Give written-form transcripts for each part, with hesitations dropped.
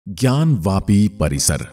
ज्ञानवापी परिसर।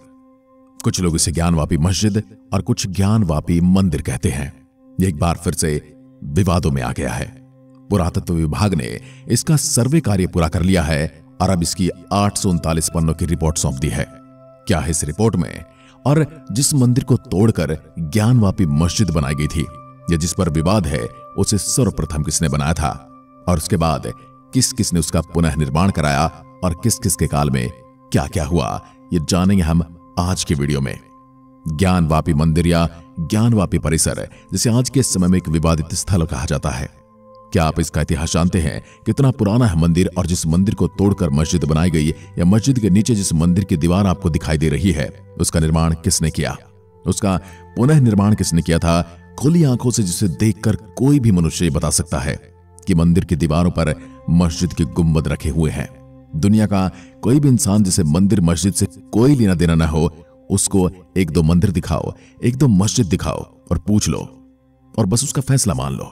कुछ लोग इसे ज्ञानवापी मस्जिद और कुछ ज्ञानवापी मंदिर कहते हैं। ये एक बार फिर से विवादों में आ गया है। पुरातत्व विभाग ने इसका सर्वे कार्य पूरा कर लिया है और अब इसकी 839 पन्नों की रिपोर्ट सौंप दी है। क्या है इस रिपोर्ट में? और जिस मंदिर को तोड़कर ज्ञानवापी मस्जिद बनाई गई थी या जिस पर विवाद है, उसे सर्वप्रथम किसने बनाया था और उसके बाद किस किस ने उसका पुनः निर्माण कराया और किस किस के काल में क्या क्या हुआ, ये जानेंगे हम आज के वीडियो में। ज्ञानवापी मंदिर या ज्ञानवापी परिसर, जिसे आज के समय में एक विवादित स्थल कहा जाता है। क्या आप इसका इतिहास जानते हैं? कितना पुराना है मंदिर और जिस मंदिर को तोड़कर मस्जिद बनाई गई या मस्जिद के नीचे जिस मंदिर की दीवार आपको दिखाई दे रही है, उसका निर्माण किसने किया? उसका पुनः निर्माण किसने किया था? खुली आंखों से जिसे देखकर कोई भी मनुष्य बता सकता है कि मंदिर की दीवारों पर मस्जिद के गुंबद रखे हुए हैं। दुनिया का कोई भी इंसान जिसे मंदिर मस्जिद से कोई लेना देना ना हो, उसको एक दो मंदिर दिखाओ, एक दो मस्जिद दिखाओ और पूछ लो और बस उसका फैसला मान लो।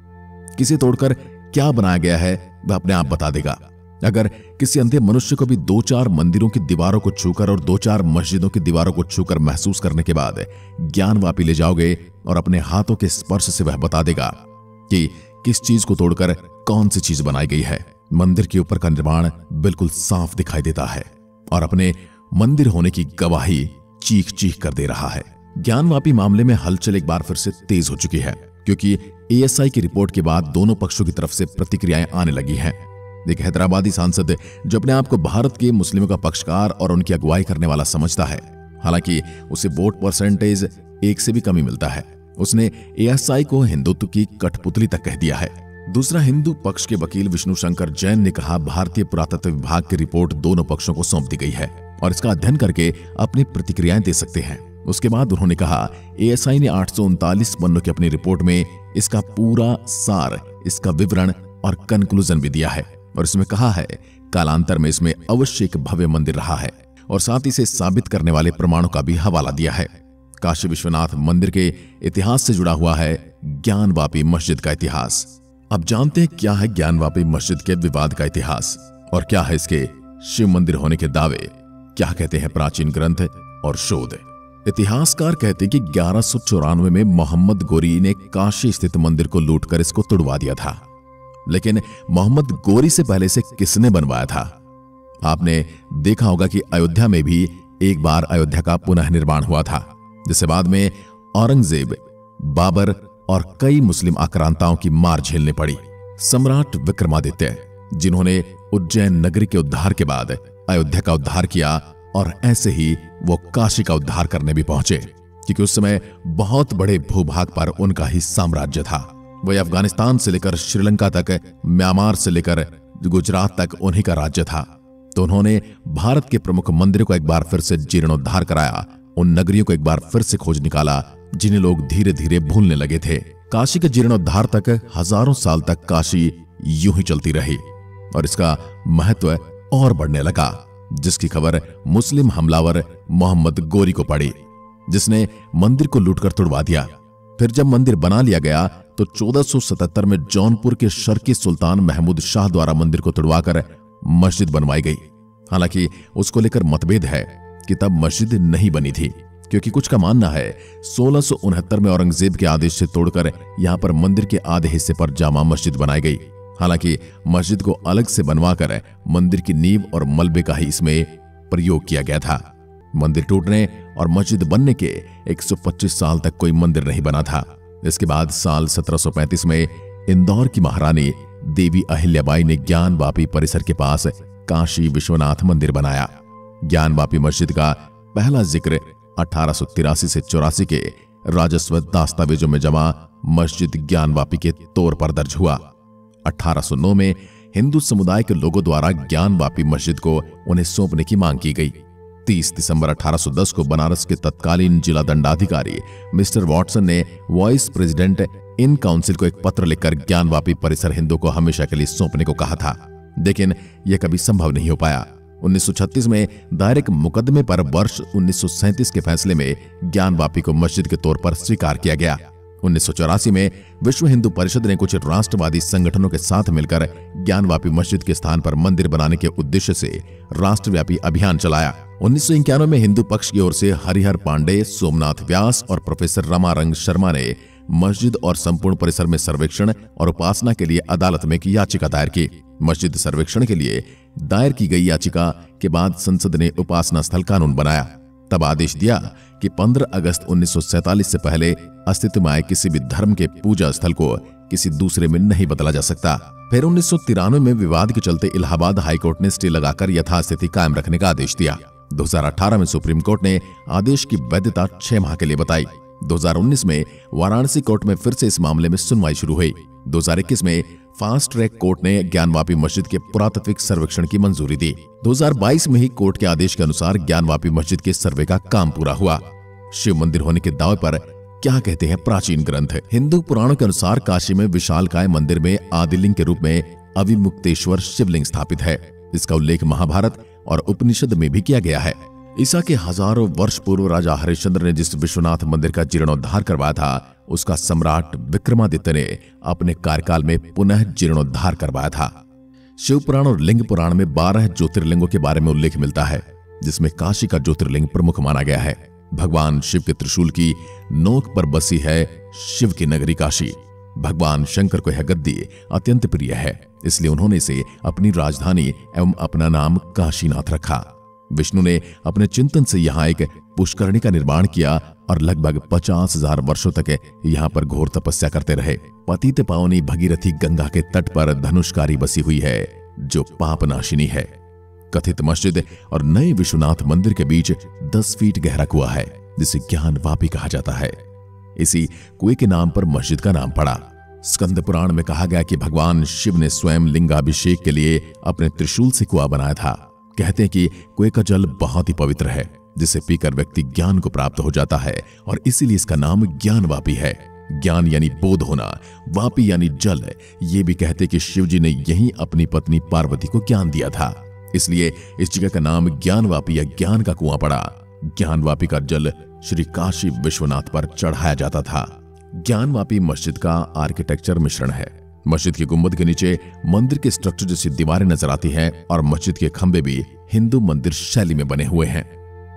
किसे तोड़कर क्या बनाया गया है वह अपने आप बता देगा। अगर किसी अंधे मनुष्य को भी दो चार मंदिरों की दीवारों को छूकर और दो चार मस्जिदों की दीवारों को छूकर महसूस करने के बाद ज्ञानवापी ले जाओगे और अपने हाथों के स्पर्श से वह बता देगा कि किस चीज को तोड़कर कौन सी चीज बनाई गई है। मंदिर के ऊपर का निर्माण बिल्कुल साफ दिखाई देता है और अपने मंदिर होने की गवाही चीख चीख कर दे रहा है। ज्ञानवापी मामले में हलचल एक बार फिर से तेज हो चुकी है, क्योंकि एएसआई की रिपोर्ट के बाद दोनों पक्षों की तरफ से प्रतिक्रियाएं आने लगी हैं। एक हैदराबादी सांसद जो अपने आप को भारत के मुस्लिमों का पक्षकार और उनकी अगुवाई करने वाला समझता है, हालांकि उसे वोट परसेंटेज 1 से भी कम ही मिलता है, उसने एएसआई को हिंदुत्व की कठपुतली तक कह दिया है। दूसरा हिंदू पक्ष के वकील विष्णु शंकर जैन ने कहा, भारतीय पुरातत्व विभाग की रिपोर्ट दोनों पक्षों को सौंप दी गई है और इसका अध्ययन करके अपनी प्रतिक्रियाएं दे सकते हैं। उसके बाद उन्होंने कहा, एएसआई ने 839 पन्नों की अपनी रिपोर्ट में इसका पूरा सार, इसका विवरण और कंक्लूजन भी दिया है और इसमें कहा है कालांतर में इसमें अवश्य एक भव्य मंदिर रहा है और साथ ही इसे साबित करने वाले प्रमाणों का भी हवाला दिया है। काशी विश्वनाथ मंदिर के इतिहास से जुड़ा हुआ है ज्ञानवापी मस्जिद का इतिहास। अब जानते हैं क्या है ज्ञानवापी मस्जिद के विवाद का इतिहास और क्या है इसके शिव मंदिर होने के दावे, क्या कहते हैं प्राचीन ग्रंथ और शोध। इतिहासकार कहते हैं कि 1194 में मोहम्मद गोरी ने काशी स्थित मंदिर को लूटकर इसको तुड़वा दिया था। लेकिन मोहम्मद गोरी से पहले से किसने बनवाया था? आपने देखा होगा कि अयोध्या में भी एक बार अयोध्या का पुनः निर्माण हुआ था, जिसे बाद में औरंगजेब, बाबर और कई मुस्लिम आक्रांताओं की मार झेलनी पड़ी। सम्राट विक्रमादित्य, जिन्होंने उज्जैन नगरी के उद्धार के बाद अयोध्या का उद्धार किया, और ऐसे ही वो काशी का उद्धार करने भी पहुंचे, क्योंकि उस समय बहुत बड़े भूभाग पर उनका ही साम्राज्य था। वही अफगानिस्तान से लेकर श्रीलंका तक, म्यांमार से लेकर गुजरात तक उन्हीं का राज्य था। तो उन्होंने भारत के प्रमुख मंदिरों को एक बार फिर से जीर्णोद्धार कराया, उन नगरियों को एक बार फिर से खोज निकाला जिन्हें लोग धीरे धीरे भूलने लगे थे। काशी के जीर्णोद्धार तक हजारों साल तक काशी यूं ही चलती रही और इसका महत्व और बढ़ने लगा, जिसकी खबर मुस्लिम हमलावर मोहम्मद गोरी को पड़ी, जिसने मंदिर को लूटकर तुड़वा दिया। फिर जब मंदिर बना लिया गया तो 1477 में जौनपुर के शर्की सुल्तान महमूद शाह द्वारा मंदिर को तुड़वाकर मस्जिद बनवाई गई। हालांकि उसको लेकर मतभेद है कि तब मस्जिद नहीं बनी थी, क्योंकि कुछ का मानना है 1669 में औरंगजेब के आदेश से तोड़कर यहां पर मंदिर के आधे हिस्से पर जामा मस्जिद बनाई गई। हालांकि मस्जिद को अलग से बनवाकर मंदिर की नींव और मलबे का ही इसमें प्रयोग किया गया था। मंदिर टूटने और मस्जिद बनने के 125 साल तक कोई मंदिर नहीं बना था। इसके बाद साल 1735 में इंदौर की महारानी देवी अहिल्याबाई ने ज्ञानवापी परिसर के पास काशी विश्वनाथ मंदिर बनाया। ज्ञानवापी मस्जिद का पहला जिक्र 1883 से 84 के राजस्व दस्तावेजों में जमा मस्जिद ज्ञानवापी के तौर पर दर्ज हुआ। 1809 में हिंदू समुदाय के लोगों द्वारा ज्ञानवापी मस्जिद को उन्हें सौंपने की मांग की गई। 30 दिसंबर 1810 को बनारस के तत्कालीन जिला दंडाधिकारी मिस्टर वॉटसन ने वाइस प्रेसिडेंट इन काउंसिल को एक पत्र लिखकर ज्ञानवापी परिसर हिंदू को हमेशा के लिए सौंपने को कहा था, लेकिन यह कभी संभव नहीं हो पाया। 1936 में दायर एक मुकदमे पर वर्ष 1937 के फैसले में ज्ञानवापी को मस्जिद के तौर पर स्वीकार किया गया 1984 में विश्व हिंदू परिषद ने कुछ राष्ट्रवादी संगठनों के साथ मिलकर ज्ञानवापी मस्जिद के स्थान पर मंदिर बनाने के उद्देश्य से राष्ट्रव्यापी अभियान चलाया। 1991 में हिंदू पक्ष की ओर से हरिहर पांडे, सोमनाथ व्यास और प्रोफेसर रमारंग शर्मा ने मस्जिद और संपूर्ण परिसर में सर्वेक्षण और उपासना के लिए अदालत में एक याचिका दायर की। मस्जिद सर्वेक्षण के लिए दायर की गई याचिका के बाद संसद ने उपासना स्थल कानून बनाया। तब आदेश दिया कि 15 अगस्त 1947 से पहले अस्तित्व में आए किसी भी धर्म के पूजा स्थल को किसी दूसरे में नहीं बदला जा सकता। फिर 1993 में विवाद के चलते इलाहाबाद हाईकोर्ट ने स्टे लगाकर यथास्थिति कायम रखने का आदेश दिया। 2018 में सुप्रीम कोर्ट ने आदेश की वैधता 6 माह के लिए बताई। 2019 में वाराणसी कोर्ट में फिर से इस मामले में सुनवाई शुरू हुई। 2021 में फास्ट ट्रैक कोर्ट ने ज्ञानवापी मस्जिद के पुरातात्विक सर्वेक्षण की मंजूरी दी। 2022 में ही कोर्ट के आदेश के अनुसार ज्ञानवापी मस्जिद के सर्वे का काम पूरा हुआ। शिव मंदिर होने के दावे पर क्या कहते हैं प्राचीन ग्रंथ? हिंदू पुराणों के अनुसार काशी में विशालकाय मंदिर में आदिलिंग के रूप में अविमुक्तेश्वर शिवलिंग स्थापित है। इसका उल्लेख महाभारत और उपनिषद में भी किया गया है। ईसा के हजारों वर्ष पूर्व राजा हरिश्चंद्र ने जिस विश्वनाथ मंदिर का जीर्णोद्धार करवाया था, उसका सम्राट विक्रमादित्य ने अपने कार्यकाल में पुनः जीर्णोद्धार करवाया था। शिव पुराण और लिंग पुराण में 12 ज्योतिर्लिंगों के बारे में उल्लेख मिलता है, जिसमें काशी का ज्योतिर्लिंग प्रमुख माना गया है। भगवान शिव के त्रिशूल की नोक पर बसी है शिव की नगरी काशी। भगवान शंकर को यह गद्दी अत्यंत प्रिय है, इसलिए उन्होंने इसे अपनी राजधानी एवं अपना नाम काशीनाथ रखा। विष्णु ने अपने चिंतन से यहाँ एक पुष्करणी का निर्माण किया और लगभग 50,000 वर्षों तक यहाँ पर घोर तपस्या करते रहे। पतित पावनी भगीरथी गंगा के तट पर धनुषकारी बसी हुई है, जो पापनाशिनी है। कथित मस्जिद और नए विश्वनाथ मंदिर के बीच 10 फीट गहरा कुआं है, जिसे ज्ञानवापी कहा जाता है। इसी कुएं के नाम पर मस्जिद का नाम पड़ा। स्कंद पुराण में कहा गया कि भगवान शिव ने स्वयं लिंगाभिषेक के लिए अपने त्रिशूल से कुआं बनाया था। कहते हैं कि कुएं का जल बहुत ही पवित्र है, जिसे पीकर व्यक्ति ज्ञान को प्राप्त हो जाता है और इसीलिए इसका नाम ज्ञानवापी है। ज्ञान यानी बोध होना, वापी यानी जल। ये भी कहते कि शिव जी ने यहीं अपनी पत्नी पार्वती को ज्ञान दिया था, इसलिए इस जगह का नाम ज्ञानवापी या ज्ञान का कुआं पड़ा। ज्ञानवापी का जल श्री काशी विश्वनाथ पर चढ़ाया जाता था। ज्ञानवापी मस्जिद का आर्किटेक्चर मिश्रण है। मस्जिद के गुंबद के नीचे मंदिर के स्ट्रक्चर जैसी दीवारें नजर आती हैं और मस्जिद के खंभे भी हिंदू मंदिर शैली में बने हुए हैं।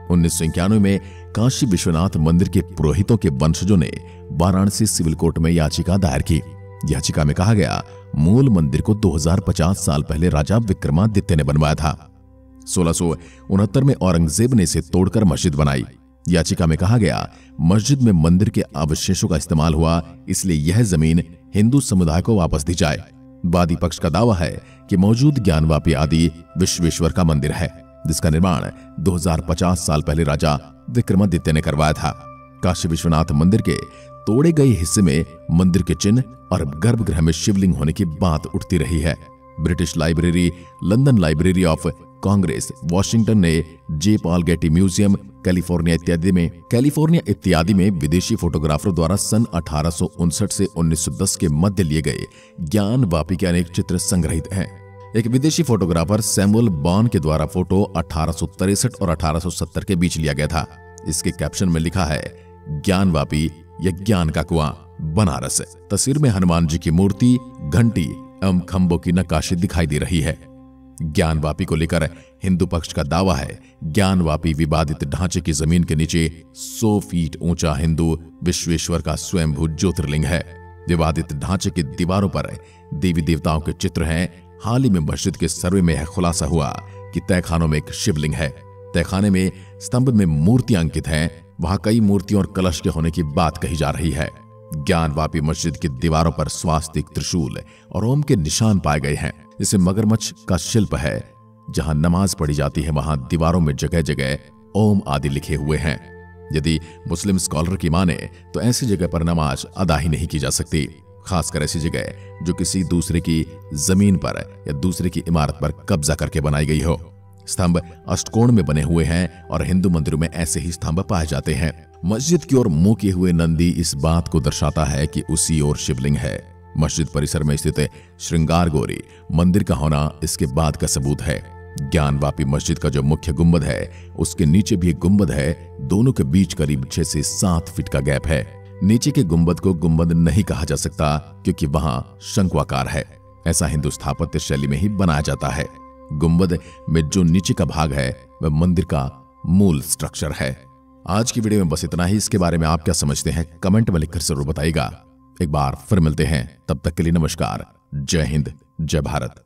1991 में काशी विश्वनाथ मंदिर के पुरोहितों के वंशजों ने वाराणसी सिविल कोर्ट में याचिका दायर की। याचिका में कहा गया, मूल मंदिर को 2050 साल पहले राजा विक्रमादित्य ने बनवाया था। 1669 में औरंगजेब ने इसे तोड़कर मस्जिद बनाई। याचिका में कहा गया, मस्जिद में मंदिर के अवशेषों का इस्तेमाल हुआ, इसलिए यह जमीन हिंदू समुदाय को वापस दी जाए। वादी पक्ष का दावा है कि मौजूद ज्ञानवापी आदि विश्वेश्वर का मंदिर है, जिसका निर्माण 2050 साल पहले राजा विक्रमादित्य ने करवाया था। काशी विश्वनाथ मंदिर के तोड़े गए हिस्से में मंदिर के चिन्ह और गर्भगृह में शिवलिंग होने की बात उठती रही है। British library, London library of Congress, Washington ने J Paul Getty museum, California इत्यादि में विदेशी फोटोग्राफरों द्वारा सन 1859 से 1910 के मध्य लिए गए ज्ञानवापी के अनेक चित्र संग्रहित हैं। एक विदेशी फोटोग्राफर सैमुअल बॉन के द्वारा फोटो 1863 और 1870 के बीच लिया गया था। इसके कैप्शन में लिखा है, ज्ञानवापी या ज्ञान का कुआं, बनारस। तस्वीर में हनुमान जी की मूर्ति, घंटी एवं खंभों की नक्काशी दिखाई दे रही है। ज्ञानवापी को लेकर हिंदू पक्ष का दावा है, ज्ञानवापी विवादित ढांचे की जमीन के नीचे 100 फीट ऊंचा हिंदू विश्वेश्वर का स्वयंभू ज्योतिर्लिंग है। विवादित ढांचे की दीवारों पर देवी देवताओं के चित्र हैं। हाल ही में मस्जिद के सर्वे में यह खुलासा हुआ कि तहखानों में एक शिवलिंग है। तहखाने में स्तंभ में मूर्तियां अंकित हैं। वहां कई मूर्तियों और कलश के होने की बात कही जा रही है। ज्ञानवापी मस्जिद की दीवारों पर स्वास्तिक, त्रिशूल और ओम के निशान पाए गए हैं। इसे मगरमच्छ का शिल्प है। जहां नमाज पढ़ी जाती है, वहां दीवारों में जगह जगह ओम आदि लिखे हुए हैं। यदि मुस्लिम स्कॉलर की माने तो ऐसी जगह पर नमाज अदा ही नहीं की जा सकती, खासकर ऐसी जगह जो किसी दूसरे की जमीन पर या दूसरे की इमारत पर कब्जा करके बनाई गई हो। स्तंभ अष्टकोण में बने हुए हैं और हिंदू मंदिरों में ऐसे ही स्तंभ पाए जाते हैं। मस्जिद की ओर मुंह किए हुए नंदी इस बात को दर्शाता है कि उसी ओर शिवलिंग है। मस्जिद परिसर में स्थित श्रृंगार गौरी मंदिर का होना इसके बाद का सबूत है। ज्ञानवापी मस्जिद का जो मुख्य गुंबद है, उसके नीचे भी एक गुंबद है। दोनों के बीच करीब 6 से 7 फीट का गैप है। नीचे के गुंबद को गुंबद नहीं कहा जा सकता क्योंकि वहां शंक्वाकार है। ऐसा हिंदू स्थापत्य शैली में ही बनाया जाता है। गुंबद में जो नीचे का भाग है वह मंदिर का मूल स्ट्रक्चर है। आज की वीडियो में बस इतना ही। इसके बारे में आप क्या समझते हैं कमेंट में लिखकर जरूर बताइएगा। एक बार फिर मिलते हैं, तब तक के लिए नमस्कार। जय हिंद, जय भारत।